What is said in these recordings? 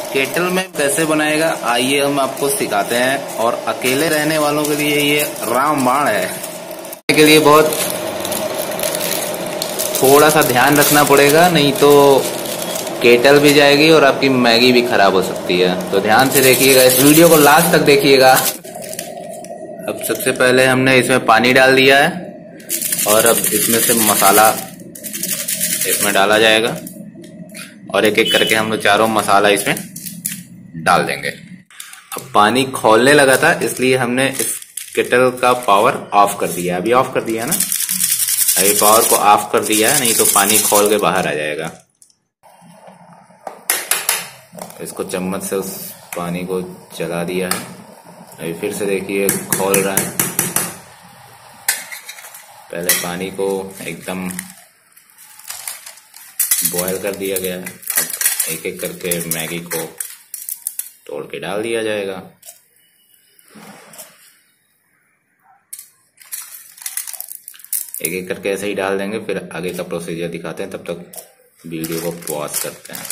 Kettle में कैसे बनाएगा आइए हम आपको सिखाते हैं। और अकेले रहने वालों के लिए ये रामबाण है। के लिए बहुत थोड़ा सा ध्यान रखना पड़ेगा, नहीं तो केटल भी जाएगी और आपकी मैगी भी खराब हो सकती है। तो ध्यान से देखिएगा, इस वीडियो को लास्ट तक देखिएगा। अब सबसे पहले हमने इसमें पानी डाल दिया है और अब इसमें से मसाला इसमें डाला जाएगा और एक एक करके हम लोग चारों मसाला इसमें डाल देंगे। अब पानी खौलने लगा था इसलिए हमने इस केटल का पावर ऑफ कर दिया। अभी ऑफ कर दिया ना, अभी पावर को ऑफ कर दिया है, नहीं तो पानी खौल के बाहर आ जाएगा। इसको चम्मच से उस पानी को चला दिया है। अभी फिर से देखिए खौल रहा है। पहले पानी को एकदम बॉयल कर दिया गया है। अब एक एक करके मैगी को तोड़ के डाल दिया जाएगा। एक एक करके ऐसे ही डाल देंगे, फिर आगे का प्रोसीजर दिखाते हैं। तब तक वीडियो को पॉज करते हैं।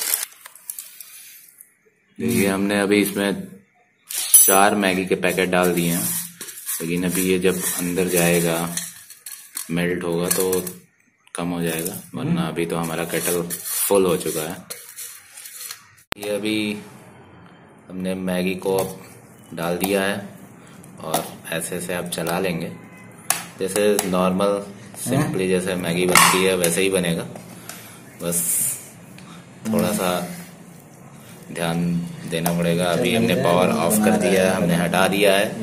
देखिए हमने अभी इसमें 4 मैगी के पैकेट डाल दिए हैं, लेकिन अभी ये जब अंदर जाएगा मेल्ट होगा तो कम हो जाएगा, वरना अभी तो हमारा केटल फुल हो चुका है। ये अभी हमने मैगी को अब डाल दिया है और ऐसे ऐसे आप चला लेंगे, जैसे नॉर्मल सिंपली जैसे मैगी बनती है वैसे ही बनेगा। बस थोड़ा सा ध्यान देना पड़ेगा। अभी हमने पावर ऑफ कर दिया है, हमने हटा दिया है।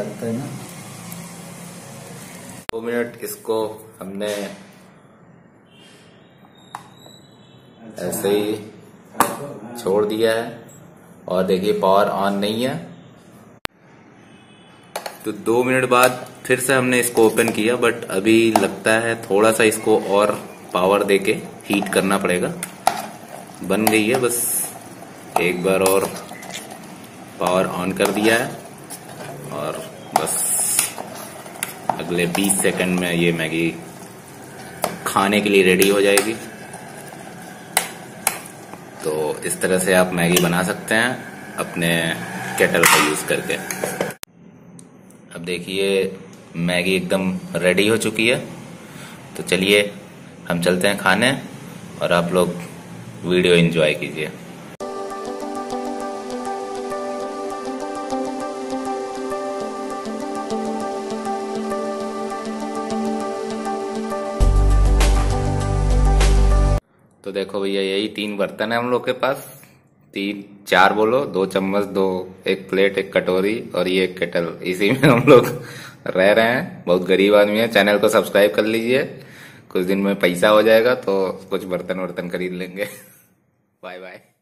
2 मिनट इसको हमने ऐसे ही छोड़ दिया है और देखिए पावर ऑन नहीं है। तो 2 मिनट बाद फिर से हमने इसको ओपन किया, बट अभी लगता है थोड़ा सा इसको और पावर देके हीट करना पड़ेगा। बन गई है, बस एक बार और पावर ऑन कर दिया है और बस अगले 20 सेकंड में ये मैगी खाने के लिए रेडी हो जाएगी। तो इस तरह से आप मैगी बना सकते हैं अपने केटल का यूज करके। अब देखिए मैगी एकदम रेडी हो चुकी है। तो चलिए हम चलते हैं खाने और आप लोग वीडियो एंजॉय कीजिए। तो देखो भैया यही 3 बर्तन है हम लोग के पास, 4 बोलो, 2 चम्मच, 1 प्लेट, 1 कटोरी और ये 1 केटल। इसी में हम लोग रह रहे हैं। बहुत गरीब आदमी है। चैनल को सब्सक्राइब कर लीजिए, कुछ दिन में पैसा हो जाएगा तो कुछ बर्तन वर्तन खरीद लेंगे। Bye bye.